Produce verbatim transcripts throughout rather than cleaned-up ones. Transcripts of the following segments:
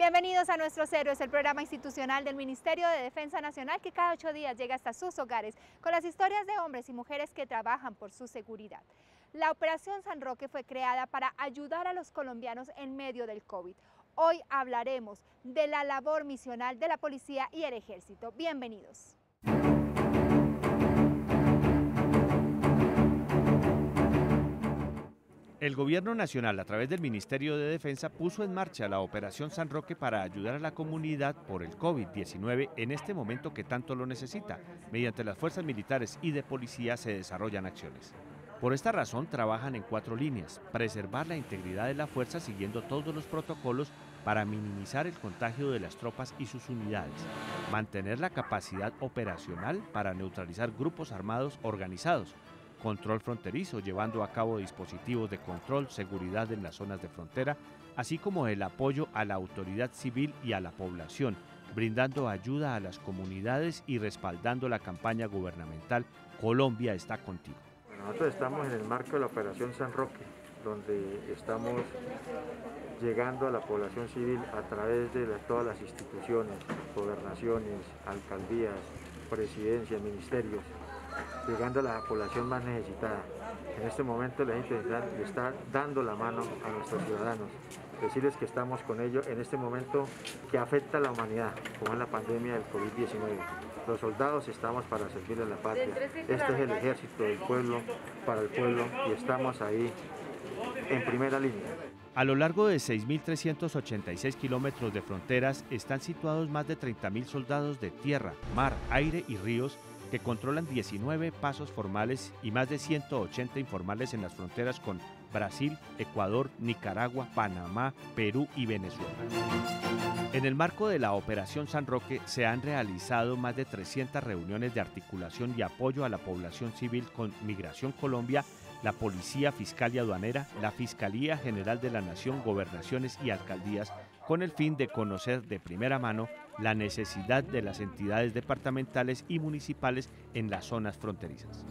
Bienvenidos a Nuestros Héroes, el programa institucional del Ministerio de Defensa Nacional que cada ocho días llega hasta sus hogares con las historias de hombres y mujeres que trabajan por su seguridad. La Operación San Roque fue creada para ayudar a los colombianos en medio del COVID. Hoy hablaremos de la labor misional de la policía y el ejército. Bienvenidos. El Gobierno Nacional, a través del Ministerio de Defensa, puso en marcha la Operación San Roque para ayudar a la comunidad por el COVID diecinueve en este momento que tanto lo necesita. Mediante las fuerzas militares y de policía se desarrollan acciones. Por esta razón, trabajan en cuatro líneas: preservar la integridad de la fuerza siguiendo todos los protocolos para minimizar el contagio de las tropas y sus unidades, mantener la capacidad operacional para neutralizar grupos armados organizados, control fronterizo, llevando a cabo dispositivos de control, seguridad en las zonas de frontera, así como el apoyo a la autoridad civil y a la población, brindando ayuda a las comunidades y respaldando la campaña gubernamental Colombia está contigo. Nosotros estamos en el marco de la Operación San Roque, donde estamos llegando a la población civil a través de la, todas las instituciones, gobernaciones, alcaldías, presidencias, ministerios, llegando a la población más necesitada. En este momento la gente le está dando la mano a nuestros ciudadanos, decirles que estamos con ellos en este momento que afecta a la humanidad, como es la pandemia del COVID diecinueve. Los soldados estamos para servirle a la patria. Este es el ejército del pueblo, para el pueblo, y estamos ahí en primera línea. A lo largo de seis mil trescientos ochenta y seis kilómetros de fronteras están situados más de treinta mil soldados de tierra, mar, aire y ríos que controlan diecinueve pasos formales y más de ciento ochenta informales en las fronteras con Brasil, Ecuador, Nicaragua, Panamá, Perú y Venezuela. En el marco de la Operación San Roque se han realizado más de trescientas reuniones de articulación y apoyo a la población civil con Migración Colombia, la Policía Fiscal y Aduanera, la Fiscalía General de la Nación, gobernaciones y alcaldías, con el fin de conocer de primera mano la necesidad de las entidades departamentales y municipales en las zonas fronterizas.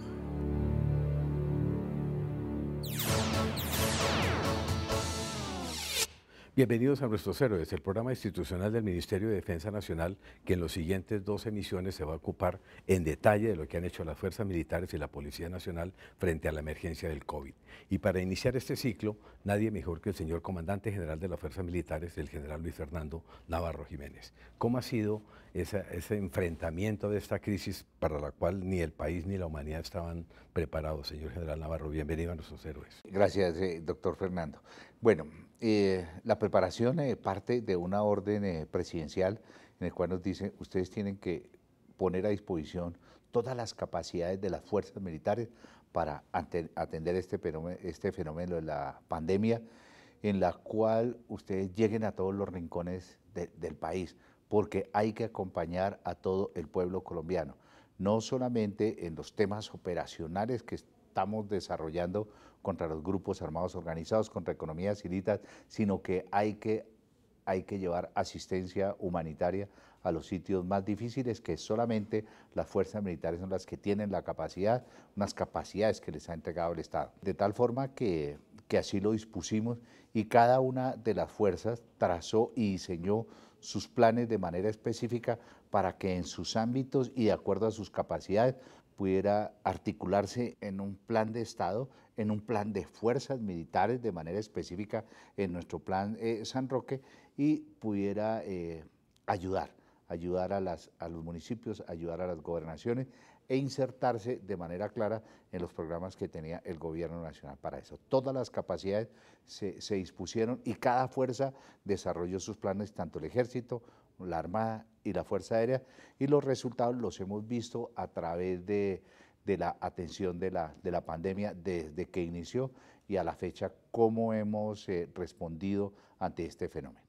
Bienvenidos a Nuestros Héroes, el programa institucional del Ministerio de Defensa Nacional que en los siguientes dos emisiones se va a ocupar en detalle de lo que han hecho las fuerzas militares y la Policía Nacional frente a la emergencia del COVID. Y para iniciar este ciclo, nadie mejor que el señor Comandante General de las Fuerzas Militares, el general Luis Fernando Navarro Jiménez. ¿Cómo ha sido esa, ese enfrentamiento de esta crisis para la cual ni el país ni la humanidad estaban preparados? Señor general Navarro, bienvenido a Nuestros Héroes. Gracias, eh, doctor Fernando. Bueno, eh, la preparación eh, parte de una orden eh, presidencial en el cual nos dice, ustedes tienen que poner a disposición todas las capacidades de las fuerzas militares para atender este fenómeno, este fenómeno de la pandemia, en la cual ustedes lleguen a todos los rincones de, del país, porque hay que acompañar a todo el pueblo colombiano, no solamente en los temas operacionales que estamos desarrollando contra los grupos armados organizados, contra economías ilícitas, sino que hay que, hay que llevar asistencia humanitaria a los sitios más difíciles, que solamente las fuerzas militares son las que tienen la capacidad, unas capacidades que les ha entregado el Estado. De tal forma que, que así lo dispusimos y cada una de las fuerzas trazó y diseñó sus planes de manera específica para que en sus ámbitos y de acuerdo a sus capacidades pudiera articularse en un plan de Estado, en un plan de fuerzas militares de manera específica en nuestro plan eh, San Roque y pudiera eh, ayudar, ayudar a, las, a los municipios, ayudar a las gobernaciones e insertarse de manera clara en los programas que tenía el gobierno nacional para eso. Todas las capacidades se, se dispusieron y cada fuerza desarrolló sus planes, tanto el ejército, la Armada y la Fuerza Aérea, y los resultados los hemos visto a través de, de la atención de la, de la pandemia desde que inició y a la fecha cómo hemos eh, respondido ante este fenómeno.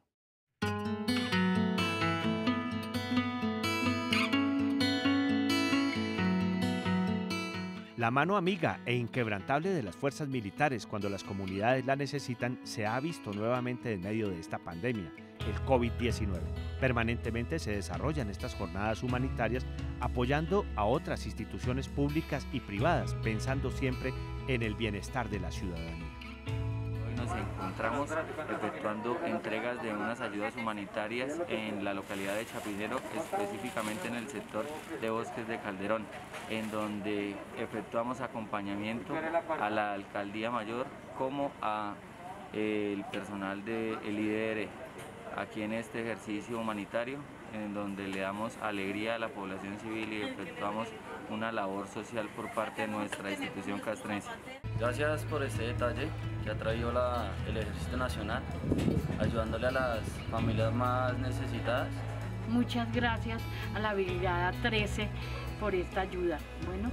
La mano amiga e inquebrantable de las fuerzas militares cuando las comunidades la necesitan se ha visto nuevamente en medio de esta pandemia, el COVID diecinueve. Permanentemente se desarrollan estas jornadas humanitarias apoyando a otras instituciones públicas y privadas, pensando siempre en el bienestar de la ciudadanía. Hoy nos encontramos encontramos efectuando entregas de unas ayudas humanitarias en la localidad de Chapinero, específicamente en el sector de Bosques de Calderón, en donde efectuamos acompañamiento a la Alcaldía Mayor como a eh, el personal del I D R aquí en este ejercicio humanitario, en donde le damos alegría a la población civil y efectuamos una labor social por parte de nuestra institución castrense. Gracias por este detalle que ha traído la, el Ejército Nacional, ayudándole a las familias más necesitadas. Muchas gracias a la Brigada trece por esta ayuda. Bueno.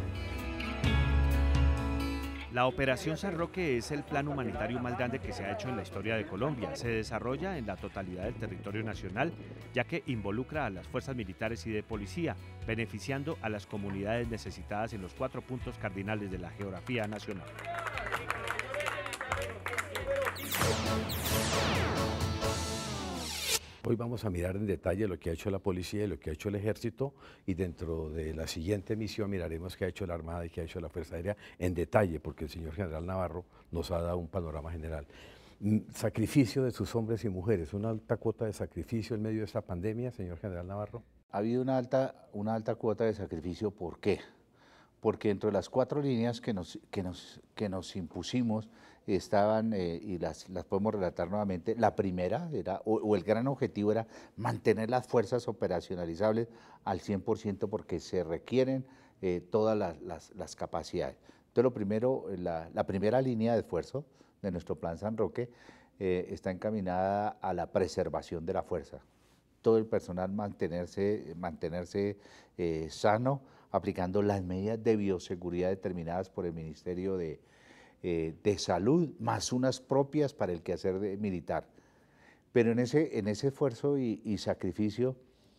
La Operación San Roque es el plan humanitario más grande que se ha hecho en la historia de Colombia. Se desarrolla en la totalidad del territorio nacional, ya que involucra a las fuerzas militares y de policía, beneficiando a las comunidades necesitadas en los cuatro puntos cardinales de la geografía nacional. Hoy vamos a mirar en detalle lo que ha hecho la policía y lo que ha hecho el ejército, y dentro de la siguiente emisión miraremos qué ha hecho la Armada y qué ha hecho la Fuerza Aérea en detalle, porque el señor general Navarro nos ha dado un panorama general. Sacrificio de sus hombres y mujeres, una alta cuota de sacrificio en medio de esta pandemia, señor general Navarro. Ha habido una alta, una alta cuota de sacrificio, ¿por qué? Porque dentro de las cuatro líneas que nos, que nos, que nos impusimos estaban, eh, y las, las podemos relatar nuevamente, la primera, era, o, o el gran objetivo era mantener las fuerzas operacionalizables al cien por ciento porque se requieren eh, todas las, las, las capacidades. Entonces, lo primero, la, la primera línea de esfuerzo de nuestro Plan San Roque eh, está encaminada a la preservación de la fuerza. Todo el personal mantenerse, mantenerse eh, sano, aplicando las medidas de bioseguridad determinadas por el Ministerio de, eh, de Salud, más unas propias para el quehacer de, militar. Pero en ese, en ese esfuerzo y, y sacrificio,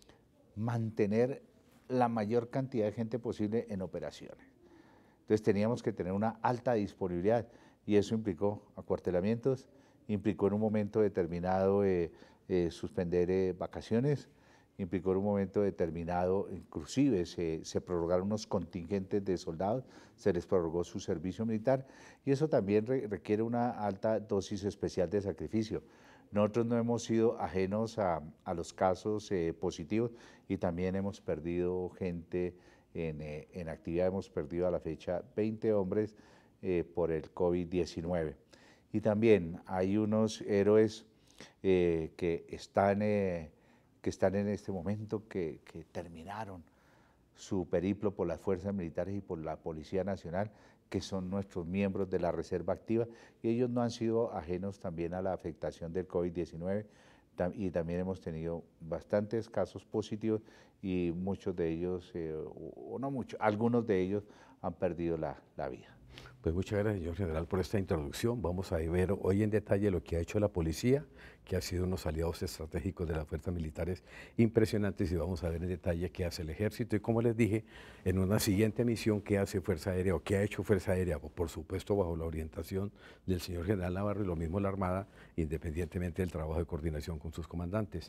mantener la mayor cantidad de gente posible en operaciones. Entonces teníamos que tener una alta disponibilidad, y eso implicó acuartelamientos, implicó en un momento determinado eh, eh, suspender eh, vacaciones, implicó en un momento determinado, inclusive se, se prorrogaron unos contingentes de soldados, se les prorrogó su servicio militar, y eso también re, requiere una alta dosis especial de sacrificio. Nosotros no hemos sido ajenos a, a los casos eh, positivos, y también hemos perdido gente en, eh, en actividad, hemos perdido a la fecha veinte hombres eh, por el COVID diecinueve. Y también hay unos héroes eh, que están... Eh, que están en este momento, que, que terminaron su periplo por las fuerzas militares y por la Policía Nacional, que son nuestros miembros de la Reserva Activa, y ellos no han sido ajenos también a la afectación del COVID diecinueve, y también hemos tenido bastantes casos positivos, y muchos de ellos, eh, o no muchos, algunos de ellos han perdido la, la vida. Pues muchas gracias, señor general, por esta introducción. Vamos a ver hoy en detalle lo que ha hecho la policía, que ha sido unos aliados estratégicos de las fuerzas militares impresionantes, y vamos a ver en detalle qué hace el ejército, y como les dije, en una siguiente misión, qué hace Fuerza Aérea o qué ha hecho Fuerza Aérea, por supuesto bajo la orientación del señor general Navarro, y lo mismo la Armada, independientemente del trabajo de coordinación con sus comandantes.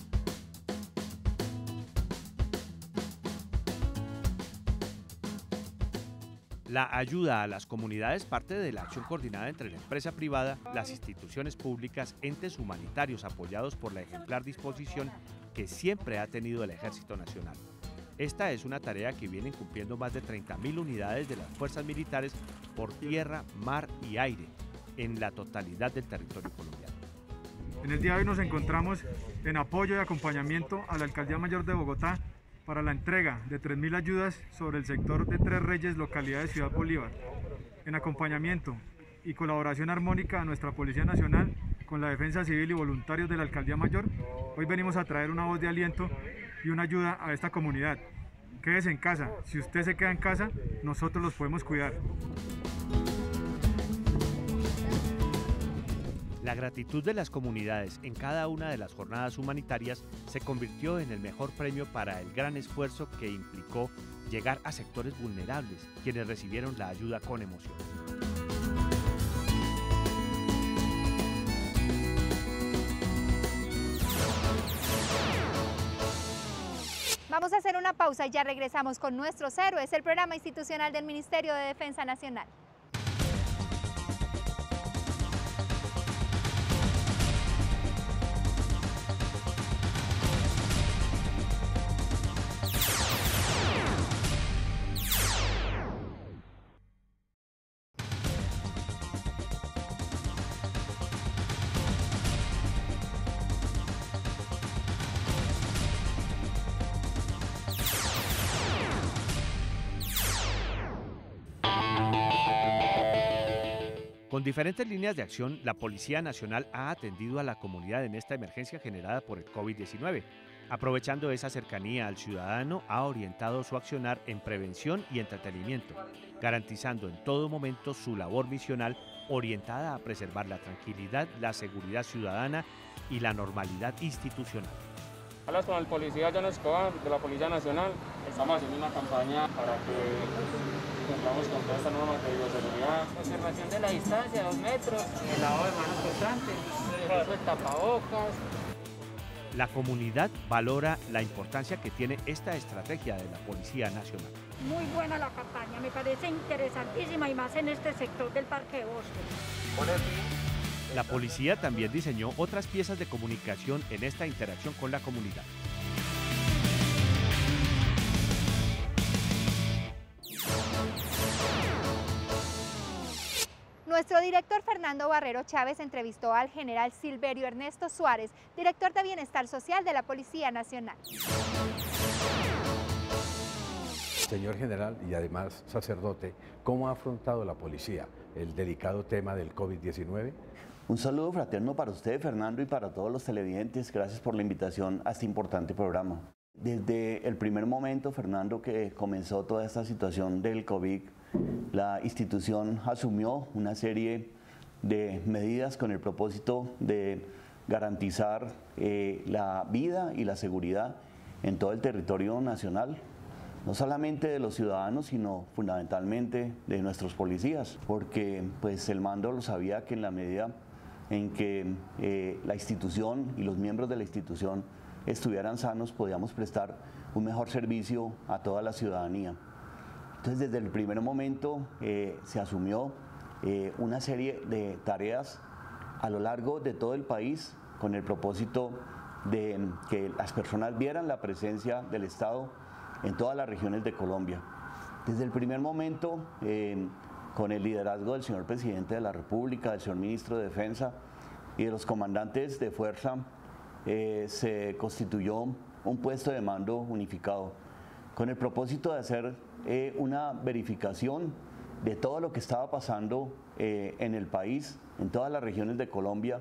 La ayuda a las comunidades parte de la acción coordinada entre la empresa privada, las instituciones públicas, entes humanitarios apoyados por la ejemplar disposición que siempre ha tenido el Ejército Nacional. Esta es una tarea que vienen cumpliendo más de treinta mil unidades de las fuerzas militares por tierra, mar y aire en la totalidad del territorio colombiano. En el día de hoy nos encontramos en apoyo y acompañamiento a la Alcaldía Mayor de Bogotá para la entrega de tres mil ayudas sobre el sector de Tres Reyes, localidad de Ciudad Bolívar, en acompañamiento y colaboración armónica a nuestra Policía Nacional con la Defensa Civil y voluntarios de la Alcaldía Mayor. Hoy venimos a traer una voz de aliento y una ayuda a esta comunidad. Quédese en casa, si usted se queda en casa, nosotros los podemos cuidar. La gratitud de las comunidades en cada una de las jornadas humanitarias se convirtió en el mejor premio para el gran esfuerzo que implicó llegar a sectores vulnerables, quienes recibieron la ayuda con emoción. Vamos a hacer una pausa y ya regresamos con Nuestros Héroes, el programa institucional del Ministerio de Defensa Nacional. diferentes líneas de acción, la Policía Nacional ha atendido a la comunidad en esta emergencia generada por el COVID diecinueve. Aprovechando esa cercanía al ciudadano, ha orientado su accionar en prevención y entretenimiento, garantizando en todo momento su labor misional orientada a preservar la tranquilidad, la seguridad ciudadana y la normalidad institucional. Hablas con el policía John Escobar de la Policía Nacional. Estamos haciendo una campaña para que cumplamos con toda esta norma de bioseguridad. Conservación de la distancia, dos metros, el lavado de manos constante, el uso de tapabocas. La comunidad valora la importancia que tiene esta estrategia de la Policía Nacional. Muy buena la campaña, me parece interesantísima y más en este sector del Parque Bosque. La policía también diseñó otras piezas de comunicación en esta interacción con la comunidad. Nuestro director Fernando Barrero Chávez entrevistó al general Silverio Ernesto Suárez, director de Bienestar Social de la Policía Nacional. Señor general y además sacerdote, ¿cómo ha afrontado la policía el delicado tema del COVID diecinueve? Un saludo fraterno para usted, Fernando, y para todos los televidentes. Gracias por la invitación a este importante programa. Desde el primer momento, Fernando, que comenzó toda esta situación del COVID, la institución asumió una serie de medidas con el propósito de garantizar eh, la vida y la seguridad en todo el territorio nacional, no solamente de los ciudadanos, sino fundamentalmente de nuestros policías, porque pues, el mando lo sabía que en la medida en que eh, la institución y los miembros de la institución estuvieran sanos, podíamos prestar un mejor servicio a toda la ciudadanía. Entonces, desde el primer momento eh, se asumió eh, una serie de tareas a lo largo de todo el país con el propósito de que las personas vieran la presencia del Estado en todas las regiones de Colombia. Desde el primer momento, eh, con el liderazgo del señor Presidente de la República, del señor Ministro de Defensa y de los comandantes de fuerza, eh, se constituyó un puesto de mando unificado con el propósito de hacer eh, una verificación de todo lo que estaba pasando eh, en el país, en todas las regiones de Colombia,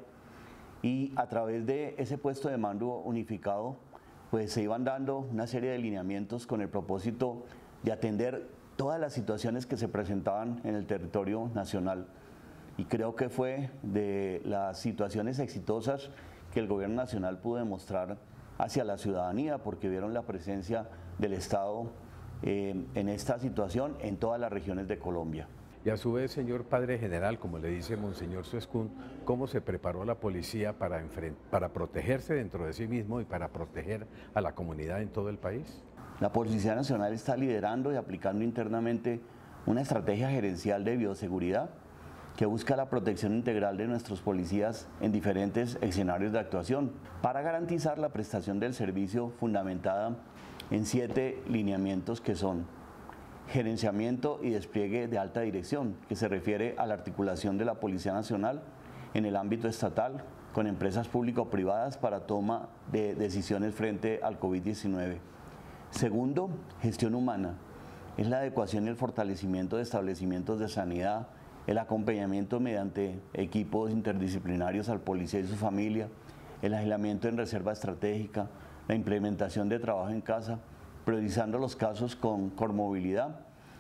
y a través de ese puesto de mando unificado pues se iban dando una serie de lineamientos con el propósito de atender todas las situaciones que se presentaban en el territorio nacional. Y creo que fue de las situaciones exitosas que el gobierno nacional pudo demostrar hacia la ciudadanía, porque vieron la presencia del Estado eh, en esta situación en todas las regiones de Colombia. Y a su vez, señor Padre General, como le dice Monseñor Suescún, ¿cómo se preparó la policía para, para protegerse dentro de sí mismo y para proteger a la comunidad en todo el país? La Policía Nacional está liderando y aplicando internamente una estrategia gerencial de bioseguridad que busca la protección integral de nuestros policías en diferentes escenarios de actuación para garantizar la prestación del servicio fundamentada en siete lineamientos que son: gerenciamiento y despliegue de alta dirección, que se refiere a la articulación de la Policía Nacional en el ámbito estatal con empresas público-privadas para toma de decisiones frente al COVID diecinueve. Segundo, gestión humana. Es la adecuación y el fortalecimiento de establecimientos de sanidad, el acompañamiento mediante equipos interdisciplinarios al policía y su familia, el aislamiento en reserva estratégica, la implementación de trabajo en casa, priorizando los casos con comorbilidad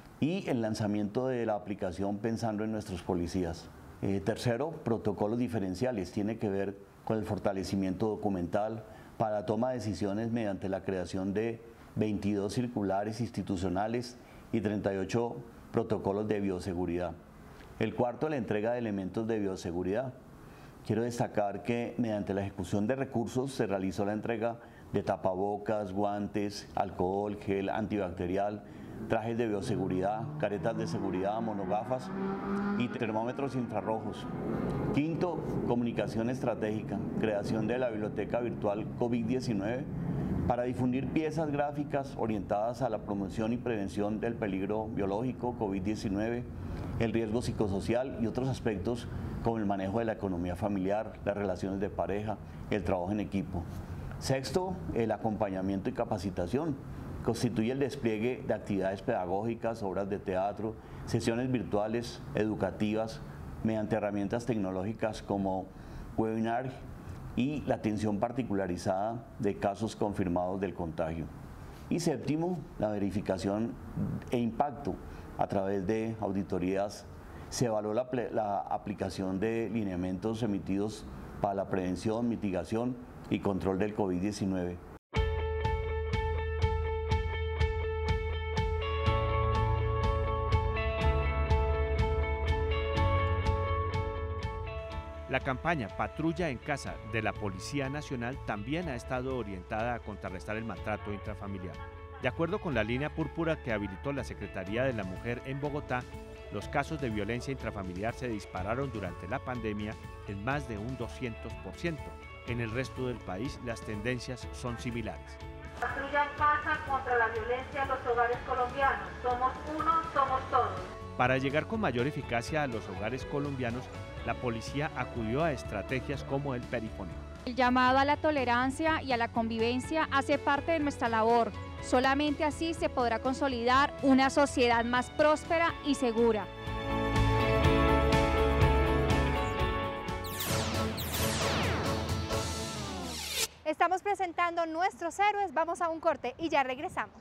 y el lanzamiento de la aplicación pensando en nuestros policías. Eh, tercero, protocolos diferenciales. Tiene que ver con el fortalecimiento documental para la toma de decisiones mediante la creación de veintidós circulares institucionales y treinta y ocho protocolos de bioseguridad. El cuarto, la entrega de elementos de bioseguridad. Quiero destacar que mediante la ejecución de recursos se realizó la entrega de tapabocas, guantes, alcohol, gel antibacterial, trajes de bioseguridad, caretas de seguridad, monogafas y termómetros infrarrojos. Quinto, comunicación estratégica, creación de la biblioteca virtual COVID diecinueve para difundir piezas gráficas orientadas a la promoción y prevención del peligro biológico COVID diecinueve, el riesgo psicosocial y otros aspectos como el manejo de la economía familiar, las relaciones de pareja, el trabajo en equipo. Sexto, el acompañamiento y capacitación. Constituye el despliegue de actividades pedagógicas, obras de teatro, sesiones virtuales, educativas, mediante herramientas tecnológicas como webinar y la atención particularizada de casos confirmados del contagio. Y séptimo, la verificación e impacto a través de auditorías. Se evaluó la, la aplicación de lineamientos emitidos para la prevención, mitigación y control del COVID diecinueve. La campaña Patrulla en Casa de la Policía Nacional también ha estado orientada a contrarrestar el maltrato intrafamiliar. De acuerdo con la línea púrpura que habilitó la Secretaría de la Mujer en Bogotá, los casos de violencia intrafamiliar se dispararon durante la pandemia en más de un doscientos por ciento. En el resto del país las tendencias son similares. Patrulla en Casa contra la violencia en los hogares colombianos. Somos uno, somos todos. Para llegar con mayor eficacia a los hogares colombianos, la policía acudió a estrategias como el perifoneo. El llamado a la tolerancia y a la convivencia hace parte de nuestra labor. Solamente así se podrá consolidar una sociedad más próspera y segura. Estamos presentando nuestros héroes, vamos a un corte y ya regresamos.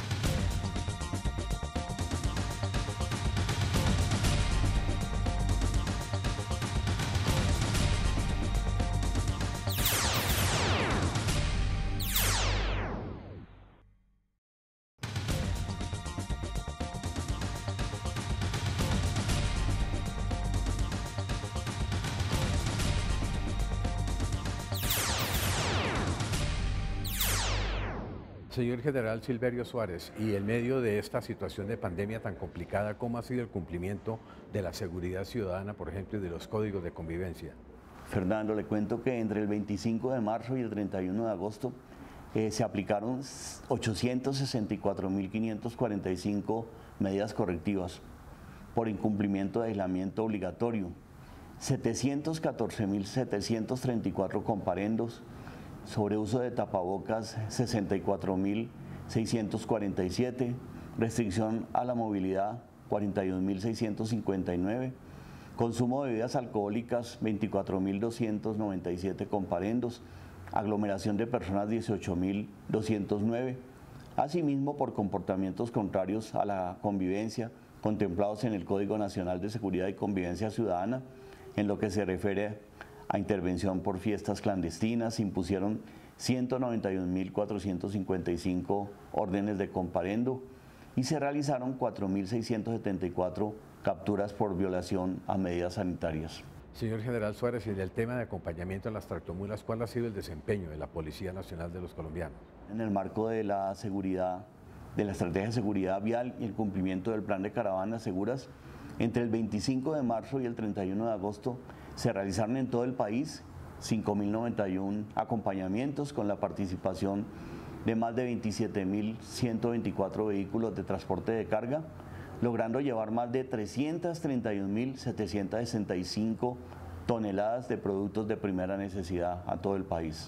Señor General Silverio Suárez, y en medio de esta situación de pandemia tan complicada, ¿cómo ha sido el cumplimiento de la seguridad ciudadana, por ejemplo, y de los códigos de convivencia? Fernando, le cuento que entre el veinticinco de marzo y el treinta y uno de agosto eh, se aplicaron ochocientos sesenta y cuatro mil quinientas cuarenta y cinco medidas correctivas por incumplimiento de aislamiento obligatorio, setecientos catorce mil setecientos treinta y cuatro comparendos, sobre uso de tapabocas sesenta y cuatro mil seiscientos cuarenta y siete, restricción a la movilidad cuarenta y un mil seiscientos cincuenta y nueve, consumo de bebidas alcohólicas veinticuatro mil doscientos noventa y siete comparendos, aglomeración de personas dieciocho mil doscientos nueve, asimismo por comportamientos contrarios a la convivencia contemplados en el Código Nacional de Seguridad y Convivencia Ciudadana, en lo que se refiere a intervención por fiestas clandestinas, se impusieron ciento noventa y un mil cuatrocientos cincuenta y cinco órdenes de comparendo y se realizaron cuatro mil seiscientos setenta y cuatro capturas por violación a medidas sanitarias. Señor General Suárez, y en el tema de acompañamiento a las tractomulas, ¿cuál ha sido el desempeño de la Policía Nacional de los colombianos? En el marco de la seguridad, de la estrategia de seguridad vial y el cumplimiento del plan de caravanas seguras, entre el veinticinco de marzo y el treinta y uno de agosto se realizaron en todo el país cinco mil noventa y uno acompañamientos con la participación de más de veintisiete mil ciento veinticuatro vehículos de transporte de carga, logrando llevar más de trescientas treinta y un mil setecientas sesenta y cinco toneladas de productos de primera necesidad a todo el país.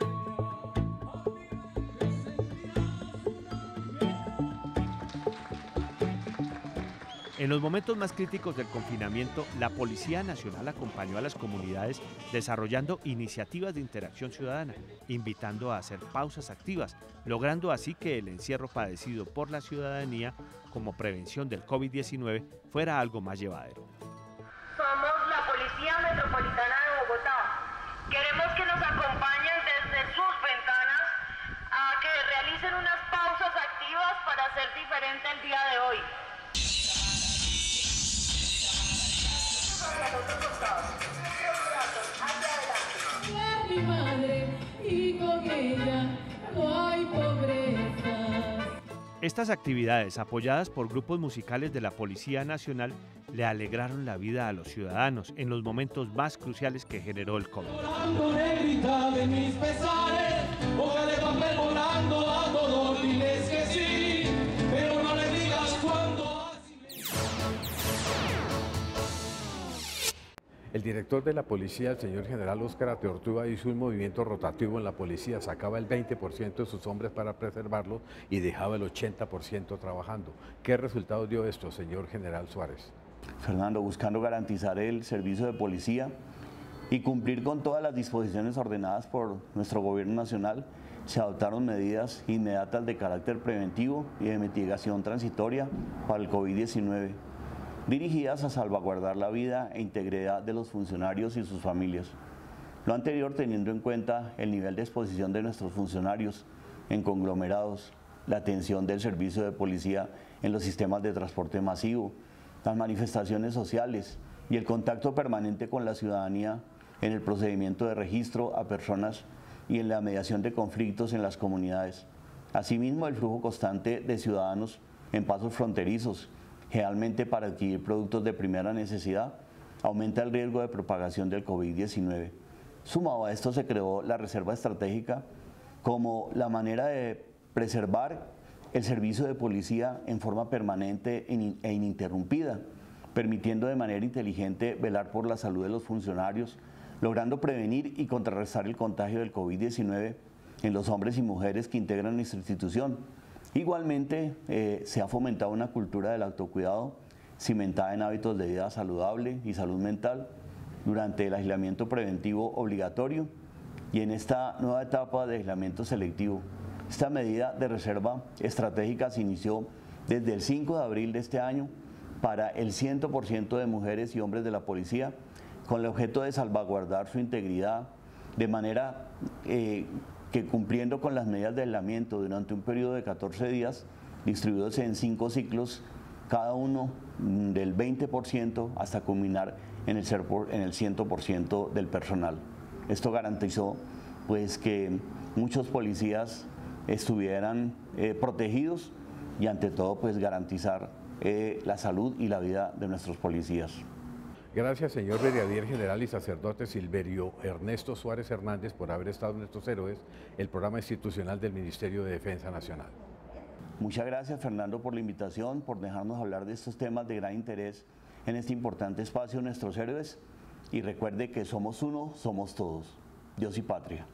En los momentos más críticos del confinamiento, la Policía Nacional acompañó a las comunidades desarrollando iniciativas de interacción ciudadana, invitando a hacer pausas activas, logrando así que el encierro padecido por la ciudadanía como prevención del COVID diecinueve fuera algo más llevadero. Somos la Policía Metropolitana de Bogotá. Queremos que nos acompañen desde sus ventanas a que realicen unas pausas activas para ser diferente el día de hoy. Mi madre y con ella no hay pobreza. Estas actividades, apoyadas por grupos musicales de la Policía Nacional, le alegraron la vida a los ciudadanos en los momentos más cruciales que generó el COVID. Negrita de mis pesares, hoja de papel volando a todos, diles que sí, pero no le digas cuándo. El director de la policía, el señor general Óscar Ateortúa, hizo un movimiento rotativo en la policía, sacaba el veinte por ciento de sus hombres para preservarlos y dejaba el ochenta por ciento trabajando. ¿Qué resultados dio esto, señor general Suárez? Fernando, buscando garantizar el servicio de policía y cumplir con todas las disposiciones ordenadas por nuestro gobierno nacional, se adoptaron medidas inmediatas de carácter preventivo y de mitigación transitoria para el COVID diecinueve, dirigidas a salvaguardar la vida e integridad de los funcionarios y sus familias. Lo anterior teniendo en cuenta el nivel de exposición de nuestros funcionarios en conglomerados, la atención del servicio de policía en los sistemas de transporte masivo, las manifestaciones sociales y el contacto permanente con la ciudadanía en el procedimiento de registro a personas y en la mediación de conflictos en las comunidades. Asimismo, el flujo constante de ciudadanos en pasos fronterizos, generalmente para adquirir productos de primera necesidad, aumenta el riesgo de propagación del COVID diecinueve. Sumado a esto, se creó la Reserva Estratégica como la manera de preservar el servicio de policía en forma permanente e ininterrumpida, permitiendo de manera inteligente velar por la salud de los funcionarios, logrando prevenir y contrarrestar el contagio del COVID diecinueve en los hombres y mujeres que integran nuestra institución. Igualmente, eh, se ha fomentado una cultura del autocuidado cimentada en hábitos de vida saludable y salud mental durante el aislamiento preventivo obligatorio y en esta nueva etapa de aislamiento selectivo. Esta medida de reserva estratégica se inició desde el cinco de abril de este año para el cien por ciento de mujeres y hombres de la policía, con el objeto de salvaguardar su integridad, de manera eh, que cumpliendo con las medidas de aislamiento durante un periodo de catorce días, distribuidos en cinco ciclos, cada uno del veinte por ciento hasta culminar en el, en el cien por ciento del personal. Esto garantizó pues, que muchos policías estuvieran eh, protegidos y ante todo pues garantizar eh, la salud y la vida de nuestros policías. Gracias, señor Brigadier General y Sacerdote Silverio Ernesto Suárez Hernández, por haber estado en Nuestros Héroes, el programa institucional del Ministerio de Defensa Nacional. Muchas gracias, Fernando, por la invitación, por dejarnos hablar de estos temas de gran interés en este importante espacio Nuestros Héroes, y recuerde que somos uno, somos todos. Dios y patria.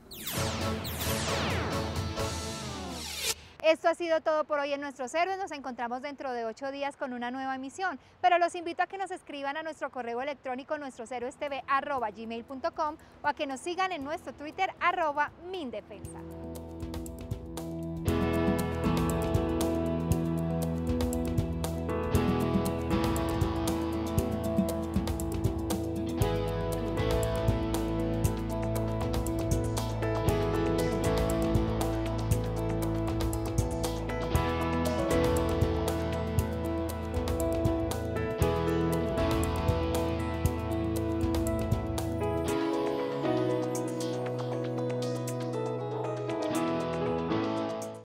Esto ha sido todo por hoy en Nuestros Héroes. Nos encontramos dentro de ocho días con una nueva emisión, pero los invito a que nos escriban a nuestro correo electrónico nuestroshéroestv arroba gmail punto com o a que nos sigan en nuestro Twitter arroba Mindefensa.